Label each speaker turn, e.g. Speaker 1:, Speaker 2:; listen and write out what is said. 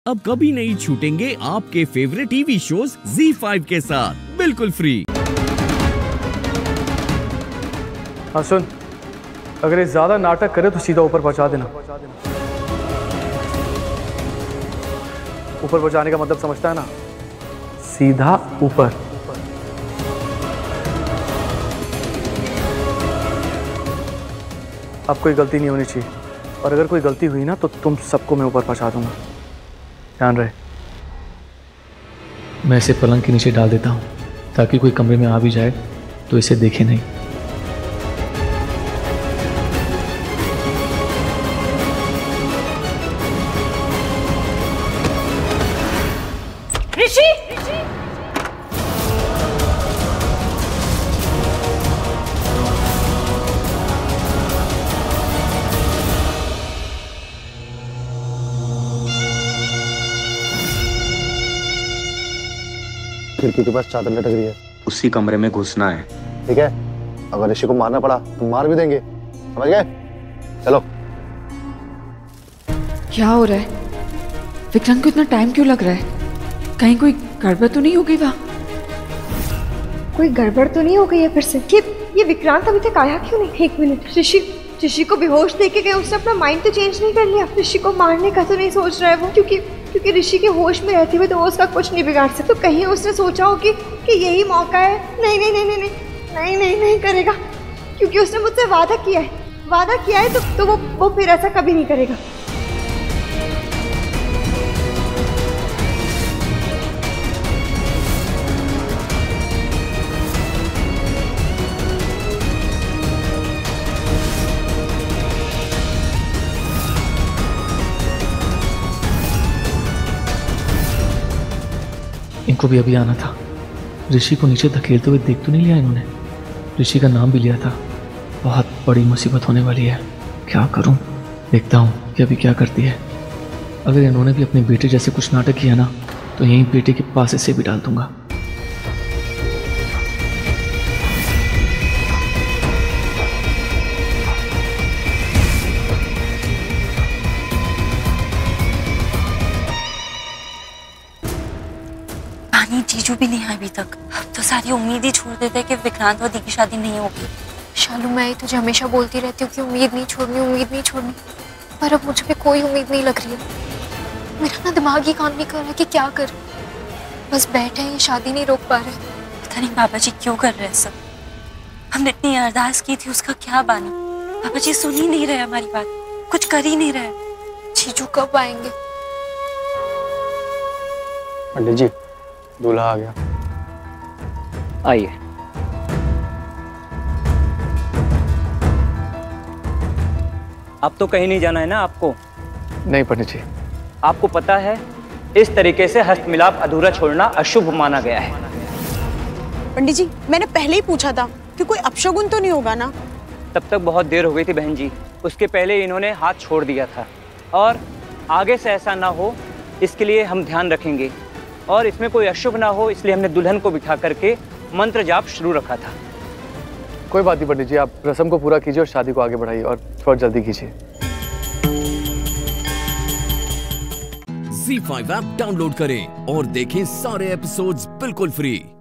Speaker 1: अब कभी नहीं छूटेंगे आपके फेवरेट टीवी शोज ZEE5 के साथ बिल्कुल फ्री।
Speaker 2: हाँ सुन, अगर ये ज्यादा नाटक करे तो सीधा ऊपर पहुंचा देना। ऊपर पहुंचाने का मतलब समझता है ना? सीधा ऊपर। अब कोई गलती नहीं होनी चाहिए, और अगर कोई गलती हुई ना तो तुम सबको मैं ऊपर पहुंचा दूंगा, ध्यान रहे।
Speaker 3: मैं इसे पलंग के नीचे डाल देता हूँ ताकि कोई कमरे में आ भी जाए तो इसे देखे नहीं।
Speaker 4: ऋषि!
Speaker 5: खिड़की के पास चादर लटक रही है,
Speaker 6: उसी कमरे में घुसना है।
Speaker 5: ठीक है? अगर ऋषि को मारना पड़ा तो मार भी देंगे, समझ गए? चलो।
Speaker 4: क्या हो रहा है? विक्रांत को इतना टाइम क्यों लग रहा है? कहीं कोई गड़बड़ तो नहीं हो गई वहाँ?
Speaker 7: कोई गड़बड़ तो नहीं हो गई है फिर से? ये विक्रांत अभी तक आया क्यों नहीं? एक मिनट, ऋषि को बेहोश देख के गए, उसने अपना माइंड तो चेंज नहीं कर लिया? ऋषि को मारने का तो नहीं सोच रहा है वो? क्योंकि ऋषि के होश में रहते हुए तो वो उसका कुछ नहीं बिगाड़ सकता। तो कहीं उसने सोचा हो कि यही मौका है। नहीं नहीं नहीं नहीं नहीं नहीं नहीं नहीं करेगा, क्योंकि उसने मुझसे वादा किया है तो वो फिर ऐसा कभी नहीं करेगा।
Speaker 3: इनको भी अभी आना था। ऋषि को नीचे धकेलते हुए देख तो नहीं लिया इन्होंने? ऋषि का नाम भी लिया था। बहुत बड़ी मुसीबत होने वाली है। क्या करूं? देखता हूं कि अभी क्या करती है। अगर इन्होंने भी अपने बेटे जैसे कुछ नाटक किया ना तो यहीं बेटे के पास इसे भी डाल दूंगा।
Speaker 8: जीजू भी नहीं आए अभी तक। अब तो सारी उम्मीद ही छोड़ देते कि विक्रांत और दी की शादी नहीं होगी।
Speaker 9: शालू, मैं तुझे हमेशा बोलती रहती हूँ कि उम्मीद नहीं छोड़नी, पर अब मुझ पे कोई उम्मीद नहीं लग रही है। मेरा ना दिमाग ही काम नहीं कर रहा कि क्या कर। बस बैठे हैं, शादी नहीं रोक पा रहे।
Speaker 8: पता नहीं बाबा जी क्यों कर रहे हैं सब। हमने इतनी अरदास की थी, उसका क्या बानी? बाबा जी सुन ही नहीं रहे हमारी बात, कुछ कर ही नहीं रहे।
Speaker 9: जीजू कब आएंगे?
Speaker 2: पंडित जी, दूल्हा आ गया।
Speaker 10: आइए। अब तो कहीं नहीं जाना है ना आपको?
Speaker 2: नहीं पंडित जी।
Speaker 10: आपको पता है इस तरीके से हस्तमिलाप अधूरा छोड़ना अशुभ माना गया है।
Speaker 11: पंडित जी, मैंने पहले ही पूछा था कि कोई अपशगुन तो नहीं होगा ना?
Speaker 10: तब तक बहुत देर हो गई थी बहन जी। उसके पहले इन्होंने हाथ छोड़ दिया था, और आगे से ऐसा ना हो इसके लिए हम ध्यान रखेंगे, और इसमें कोई अशुभ ना हो इसलिए हमने दुल्हन को बिठा करके मंत्र जाप शुरू रखा था।
Speaker 2: कोई बात नहीं पंडित जी, आप रस्म को पूरा कीजिए और शादी को आगे बढ़ाइए, और थोड़ा जल्दी कीजिए।
Speaker 1: ZEE5 ऐप डाउनलोड करें और देखें सारे एपिसोड्स बिल्कुल फ्री।